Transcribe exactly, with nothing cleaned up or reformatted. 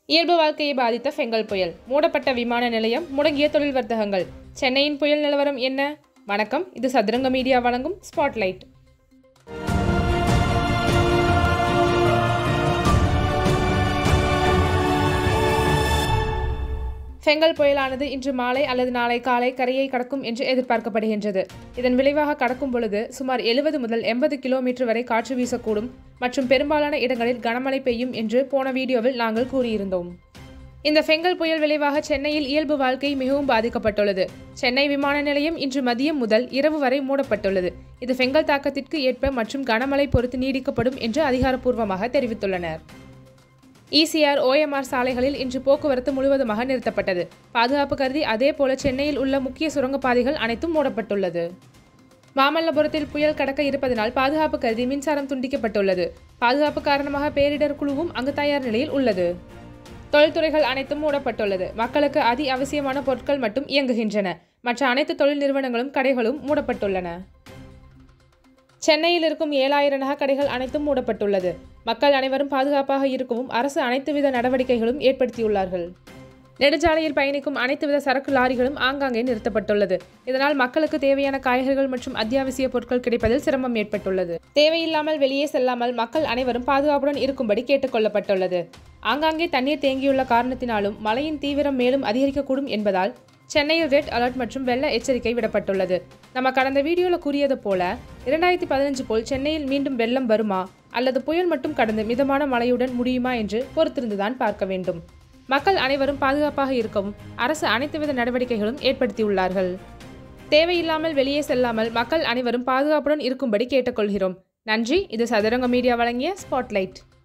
இயல்பு வாழ்க்கையை பாதித்த ஃபெங்கல் புயல், மூடப்பட்ட விமான நிலையம், முடங்கிய தொழில் வர்த்தகங்கள். சென்னையின் புயல் நிலவரம் என்ன? வணக்கம், இது சதுரங்க மீடியா வழங்கும் ஸ்பாட்லைட். ஃபெங்கல் புயலானது இன்று மாலை அல்லது நாளை காலை கரையை கடக்கும் என்று எதிர்பார்க்கப்படுகின்றது. இதன் விளைவாக கடக்கும் பொழுது சுமார் எழுபது முதல் எண்பது கிலோமீட்டர் வரை காற்று வீசக்கூடும் மற்றும் பெரும்பாலான இடங்களில் கனமழை பெய்யும் என்று போன வீடியோவில் நாங்கள் கூறியிருந்தோம். இந்த ஃபெங்கல் புயல் விளைவாக சென்னையில் இயல்பு வாழ்க்கை மிகவும் பாதிக்கப்பட்டுள்ளது. சென்னை விமான நிலையம் இன்று மதியம் முதல் இரவு வரை மூடப்பட்டுள்ளது. இது ஃபெங்கல் தாக்கத்திற்கு ஏற்ப மற்றும் கனமழை பொறுத்து நீடிக்கப்படும் என்று அதிகாரப்பூர்வமாக தெரிவித்துள்ளனர். இசிஆர், ஓஎம்ஆர் சாலைகளில் இன்று போக்குவரத்து முழுவதுமாக நிறுத்தப்பட்டது. பாதுகாப்பு கருதி அதே போல சென்னையில் உள்ள முக்கிய சுரங்கப்பாதைகள் அனைத்தும் மூடப்பட்டுள்ளது. மாமல்லபுரத்தில் புயல் கடக்க இருப்பதனால் பாதுகாப்பு கருதி மின்சாரம் துண்டிக்கப்பட்டுள்ளது. பாதுகாப்பு காரணமாக பேரிடர் குழுவும் அங்கு தயார் நிலையில் உள்ளது. தொழில்துறைகள் அனைத்தும் மூடப்பட்டுள்ளது. மக்களுக்கு அதி அவசியமான பொருட்கள் மட்டும் இயங்குகின்றன. மற்ற அனைத்து தொழில் நிறுவனங்களும் கடைகளும் மூடப்பட்டுள்ளன. சென்னையில் இருக்கும் ஏழாயிரம் நகைக்கடைகள் அனைத்தும் மூடப்பட்டுள்ளது. மக்கள் அனைவரும் பாதுகாப்பாக இருக்கவும் அரசு அனைத்து வித நடவடிக்கைகளும் ஏற்படுத்தியுள்ளார்கள். நெடுஞ்சாலையில் பயணிக்கும் அனைத்து வித சரக்கு லாரிகளும் ஆங்காங்கே நிறுத்தப்பட்டுள்ளது. இதனால் மக்களுக்கு தேவையான காய்கறிகள் மற்றும் அத்தியாவசிய பொருட்கள் கிடைப்பதில் சிரமம் ஏற்பட்டுள்ளது. தேவையில்லாமல் வெளியே செல்லாமல் மக்கள் அனைவரும் பாதுகாப்புடன் இருக்கும்படி கேட்டுக் கொள்ளப்பட்டுள்ளது. ஆங்காங்கே தண்ணீர் தேங்கியுள்ள காரணத்தினாலும் மழையின் தீவிரம் மேலும் அதிகரிக்கக்கூடும் என்பதால் சென்னையில் ரெட் அலர்ட் மற்றும் வெள்ள எச்சரிக்கை விடப்பட்டுள்ளது. நம்ம கடந்த வீடியோவில் கூறியது போல இரண்டாயிரத்தி பதினஞ்சு போல் சென்னையில் மீண்டும் வெள்ளம் வருமா அல்லது புயல் மட்டும் கடந்து மிதமான மழையுடன் முடியுமா என்று பொறுத்திருந்துதான் பார்க்க வேண்டும். மக்கள் அனைவரும் பாதுகாப்பாக இருக்கவும் அரசு அனைத்து வித நடவடிக்கைகளும் ஏற்படுத்தியுள்ளார்கள். தேவையில்லாமல் வெளியே செல்லாமல் மக்கள் அனைவரும் பாதுகாப்புடன் இருக்கும்படி கேட்டுக்கொள்கிறோம். நன்றி. இது சதுரங்க மீடியா வழங்கிய ஸ்பாட்லைட்.